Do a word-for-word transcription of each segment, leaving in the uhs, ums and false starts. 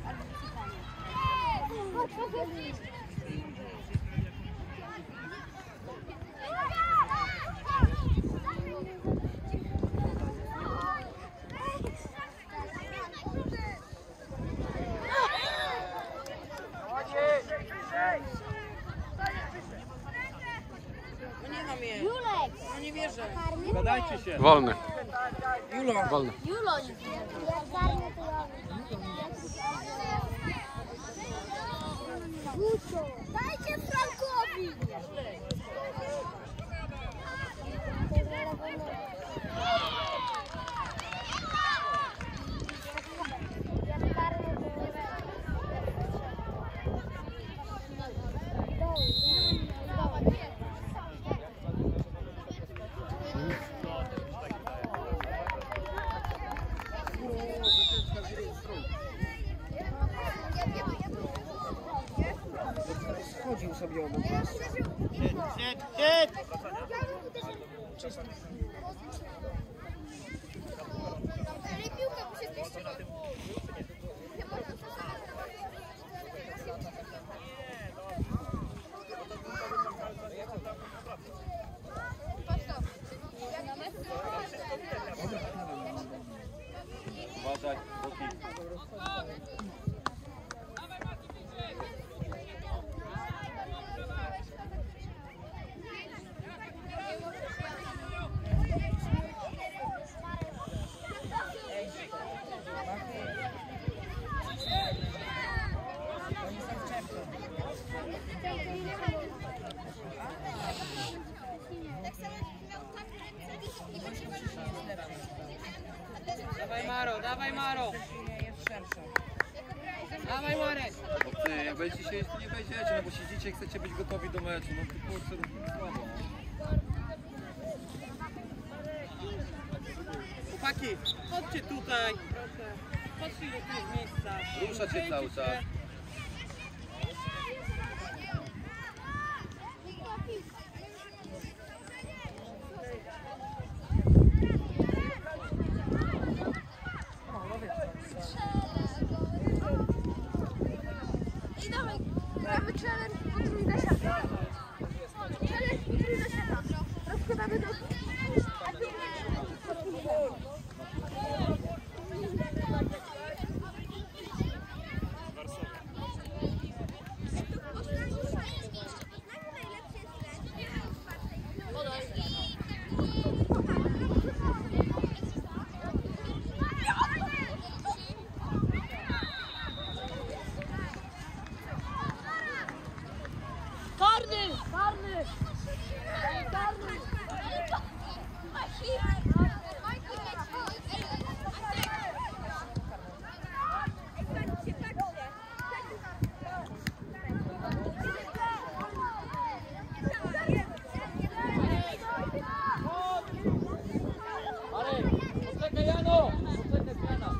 Gadajcie się. Wolny. Julo. Wolny. Julo. Dajcie Frankowi. Chodził sobie obok. Siedź, siedź, siedź! Piłka musi zmieścić. Uważaj, boki. Dawaj Maro, dawaj Maro. Dawaj Marek. Ty, jak będziecie siedzieć, to nie wejdziecie, no bo siedzicie, chcecie być gotowi do meczu. No to kurczę, no słabo. Chłopaki, chodźcie tutaj. Proszę. Chodźcie do tego miejsca. Ruszacie cały czas. I dawaj, gramy challenge potrójna siata. Challenge potrójna siata. Rozkładamy do... Karny! Karny! Karny! Marek, poczekaj Jano. Poczekaj Jana.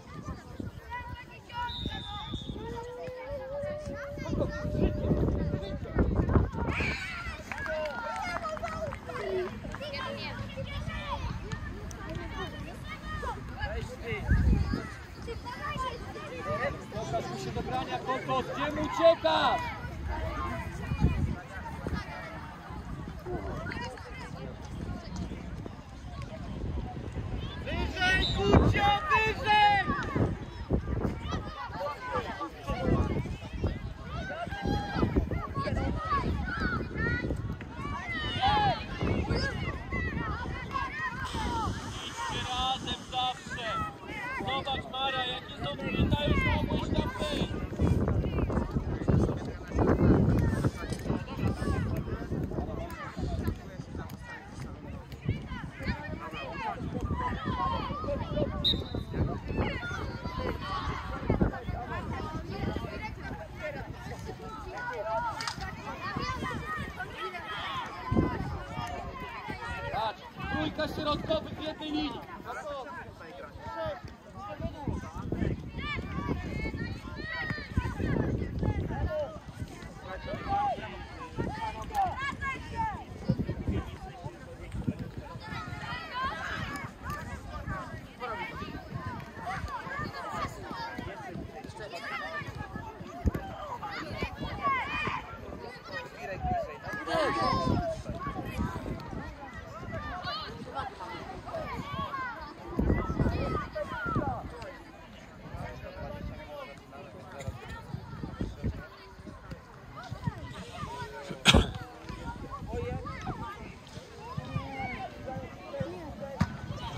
Pokaż mu się do brania, Kokos, gdzie mu uciekasz? Wyżej, Kucio, wyżej! Idźcie razem zawsze! Zobacz Mara, jakie są tutaj już mogłeś tam wyjść!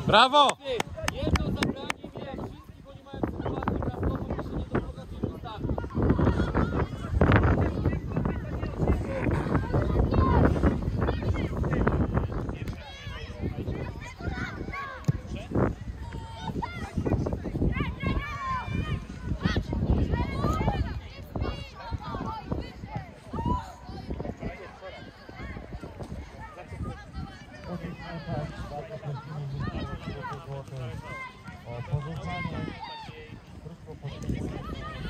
Brawo! Jedno zabranie i wszystkich oni mają sytuację bramkową, by się nie doprowadzili ustawić. O porzucanie, krótko podpisane,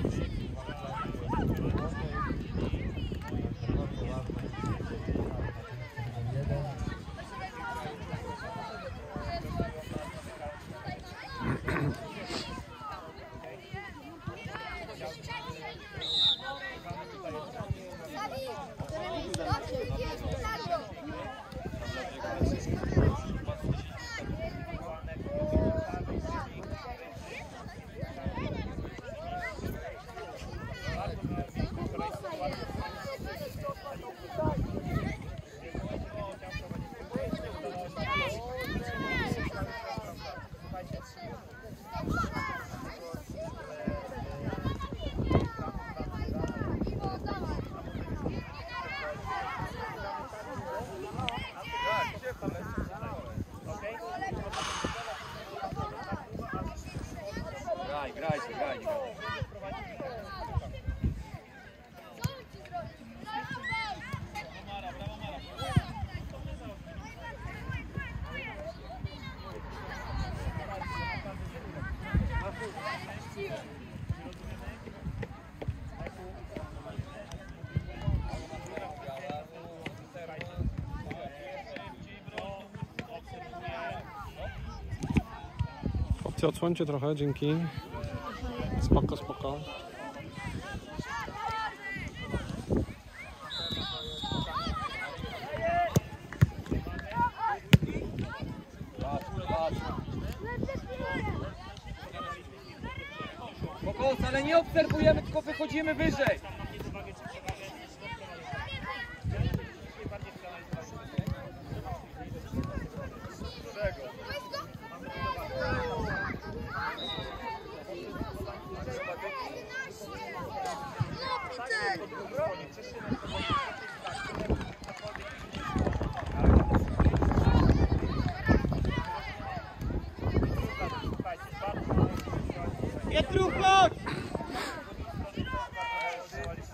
Graj, grajcie, grajcie. Chłopcy, odsłońcie trochę, dzięki. Spoko, spoko. Kokos, ale nie obserwujemy, tylko wychodzimy wyżej. Pietruch, chodź!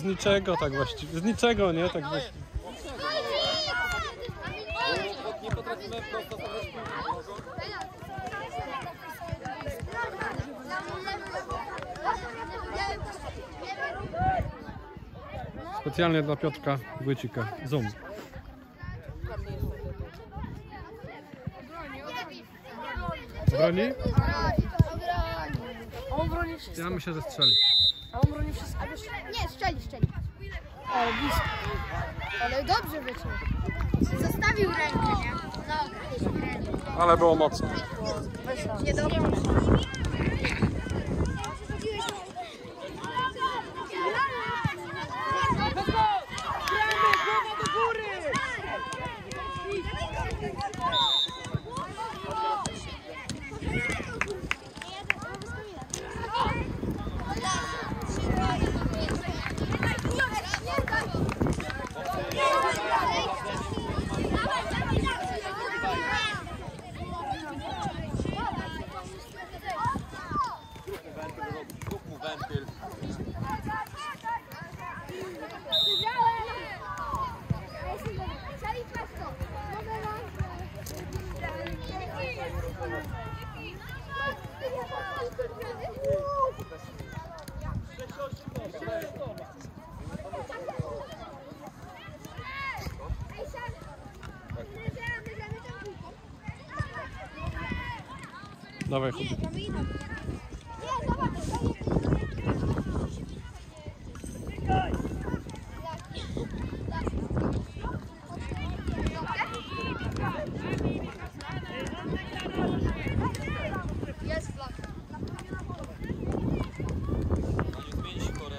z niczego tak właściwie. Z niczego, nie? Tak właściwie. Nie potrafimy prosto podać piłkę. Specjalnie dla Piotrka Wójcika. Zoom. Broni? On broni wszystko. Ja myślę, że strzeli. A on broni wszystko. A wiesz, nie, strzeli, strzeli. Ale blisko. Ale dobrze wyciął. Zostawił rękę, nie? No, Ale było mocno. nie dobrze. Zrób mu wentyl. Dawaj, chudy. Jest flak. Zmienić korę.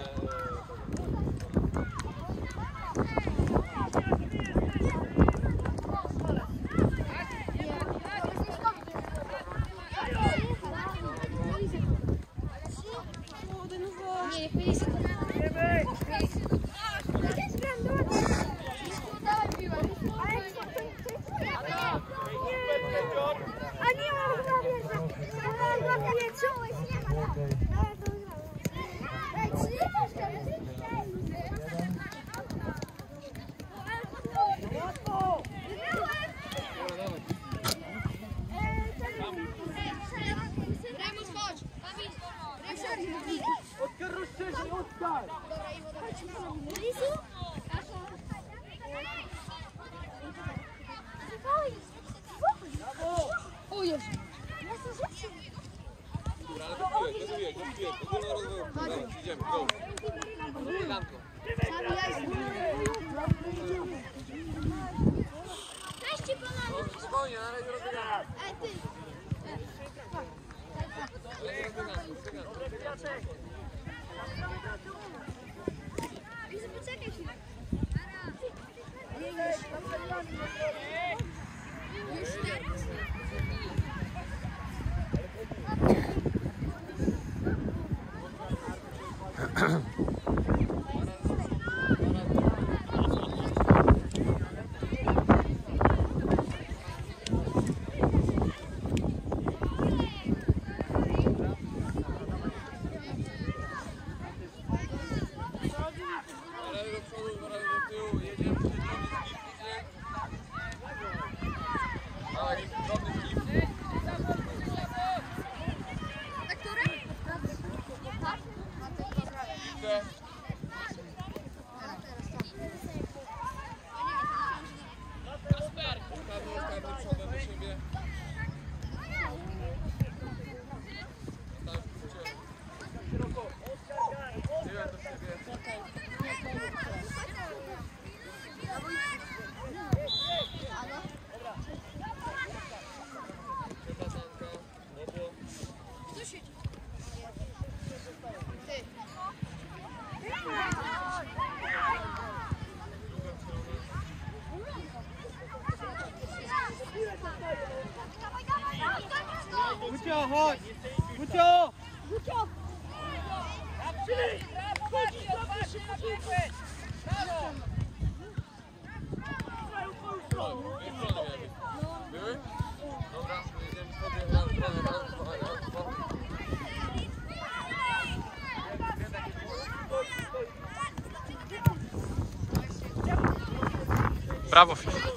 Nie, niech mnie nie sekund. A nie mam chyba wieża. Chyba nie czułeś, nie ma. Ej, trzymasz teraz. Remus, chodź. Oskar, rozszerzaj, Oskar! Lisu? O Jezu. Dobra, ale do piłek, do piłek, do piłek. Ogólna rozwoju. Idziemy, go. Bieganko. Weźcie pana. Spokojnie, ale nie rozbiegamy. Ej, ty. Lisu, poczekaj chwilę. Już teraz. Ale do przodu, dwa razy do tyłu. Jedziemy, jedziemy. Ale drobny skip. Na które? Tak? Idę. Karny, karny przodem do siebie. Tyłem do siebie. Przepasanka. Obo. Co się dzieje? Gucio, chodź! Gucio! Gucio! Były? Dobra, jedziemy sobie raz, dwa, raz, dwa, raz, dwa. Brawo, Fifi.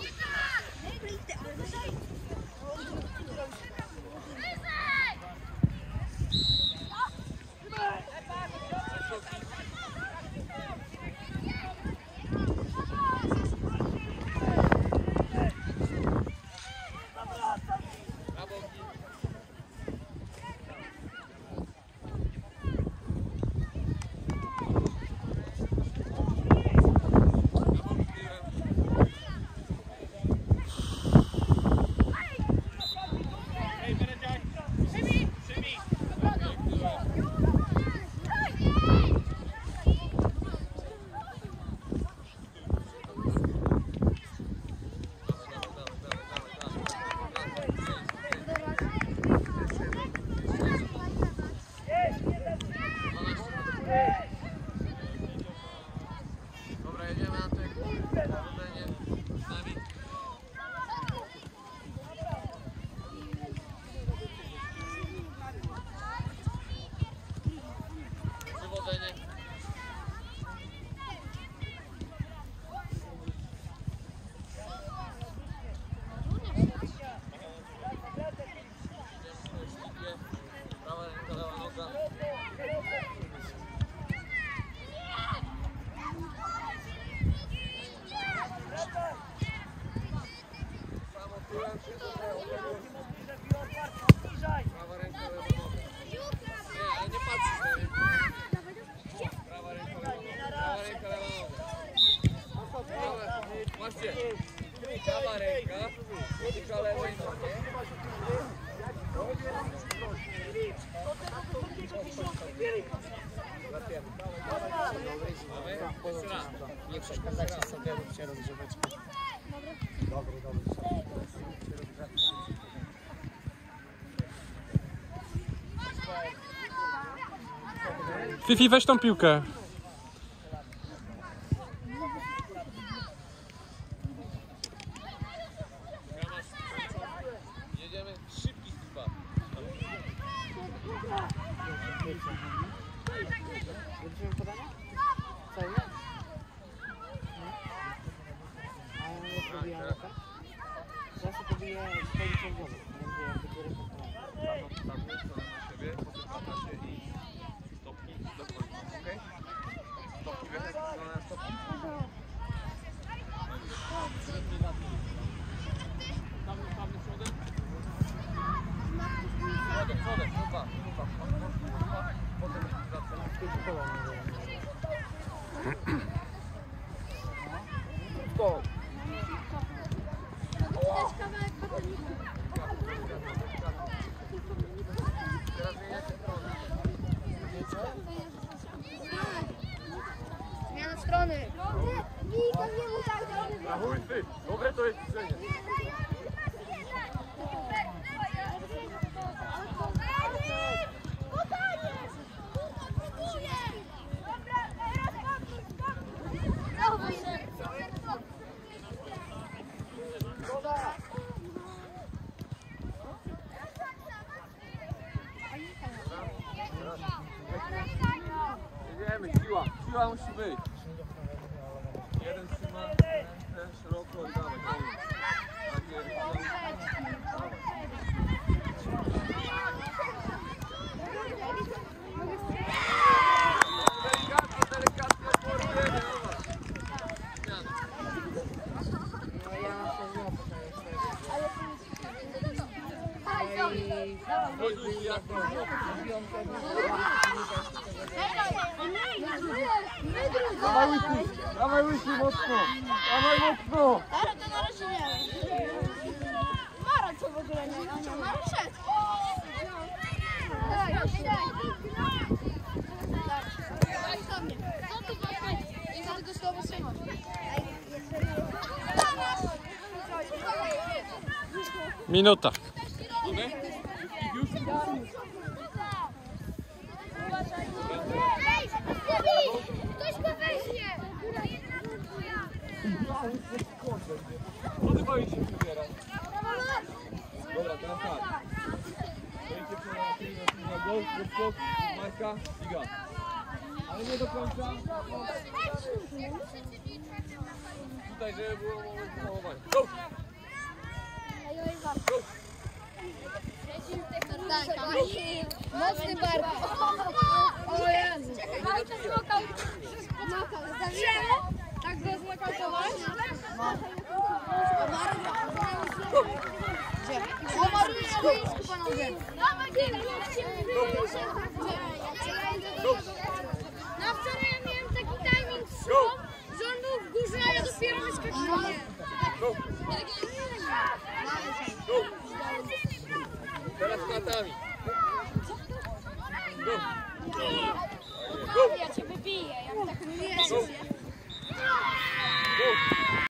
Prawa ręka, tylko lewej nogę. Nie przeszkadzacie sobie, róbcie rozgrzeweczkę. Dobry, dobry. Fifi, weź tą piłkę. Jedziemy szybki chyba. Będziemy podania? Co nie? A ja nie próbuję rękę. Zawsze próbuję swoim ciągłym. Będzie jakby góry kontrolą. Siebie, potem się i stopki do końca, okej? Stopki, wiesz jak wygląda stopki? Tam tam przodem? Przodem, przodem, chyba, chyba. Potem wracam. Go! Zmiana strony. Chuj ty, dobre to jest widzenie. Jedziemy, siła, siła musi być. Jeden trzyma rękę szeroko i dawaj, dawaj. Delikatnie, delikatnie porujemy. No ja się złapę. Rozluź jak Dawaj łysi, dawaj łysi mocno, dawaj mocno. Ale to na razie nie. Mara co w ogóle nie. Mara przed. Daj, daj, daj. Daj do mnie. Co tu patrzeć? I za tego słowa trzymasz. Minuta. Ktoś go weźmie! Co ty boisz się wybierać? Dobra, teraz tak. Będzie na na gol, skok, marka i gaz. Ale nie do końca. tutaj, żeby było moment zahamowania. Go! Go! Mocny bark. O Jezu. Tak go znokautować? Omaruje na boisku, panowie. No wczoraj ja miałem taki timing z szło, że on był w górze, a ja dopiero wyskakiwałem. Go! Go! Teraz klatami. Go! Go! Ja cię wybiję, jak tak Go!